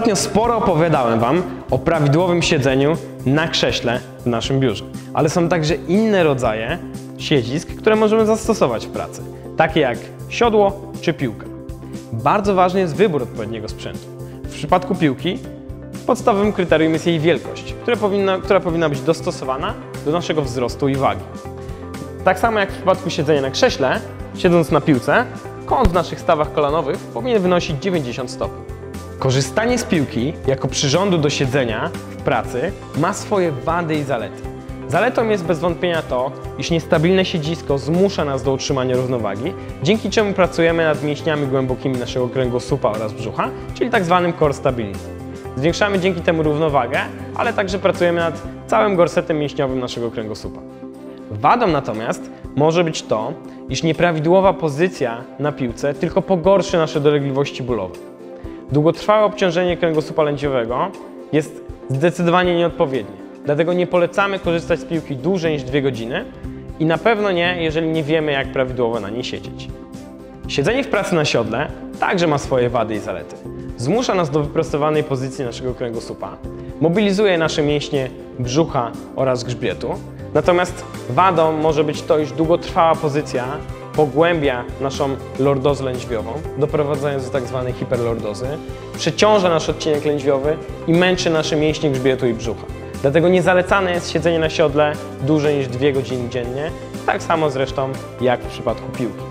Ostatnio sporo opowiadałem Wam o prawidłowym siedzeniu na krześle w naszym biurze, ale są także inne rodzaje siedzisk, które możemy zastosować w pracy, takie jak siodło czy piłka. Bardzo ważny jest wybór odpowiedniego sprzętu. W przypadku piłki podstawowym kryterium jest jej wielkość, która powinna być dostosowana do naszego wzrostu i wagi. Tak samo jak w przypadku siedzenia na krześle, siedząc na piłce, kąt w naszych stawach kolanowych powinien wynosić 90 stopni. Korzystanie z piłki jako przyrządu do siedzenia w pracy ma swoje wady i zalety. Zaletą jest bez wątpienia to, iż niestabilne siedzisko zmusza nas do utrzymania równowagi, dzięki czemu pracujemy nad mięśniami głębokimi naszego kręgosłupa oraz brzucha, czyli tzw. core stability. Zwiększamy dzięki temu równowagę, ale także pracujemy nad całym gorsetem mięśniowym naszego kręgosłupa. Wadą natomiast może być to, iż nieprawidłowa pozycja na piłce tylko pogorszy nasze dolegliwości bólowe. Długotrwałe obciążenie kręgosłupa lędźwiowego jest zdecydowanie nieodpowiednie, dlatego nie polecamy korzystać z piłki dłużej niż 2 godziny i na pewno nie, jeżeli nie wiemy, jak prawidłowo na niej siedzieć. Siedzenie w pracy na siodle także ma swoje wady i zalety. Zmusza nas do wyprostowanej pozycji naszego kręgosłupa, mobilizuje nasze mięśnie brzucha oraz grzbietu, natomiast wadą może być to, iż długotrwała pozycja pogłębia naszą lordozę lędźwiową, doprowadzając do tzw. hiperlordozy, przeciąża nasz odcinek lędźwiowy i męczy nasze mięśnie grzbietu i brzucha. Dlatego nie zalecane jest siedzenie na siodle dłużej niż 2 godziny dziennie, tak samo zresztą jak w przypadku piłki.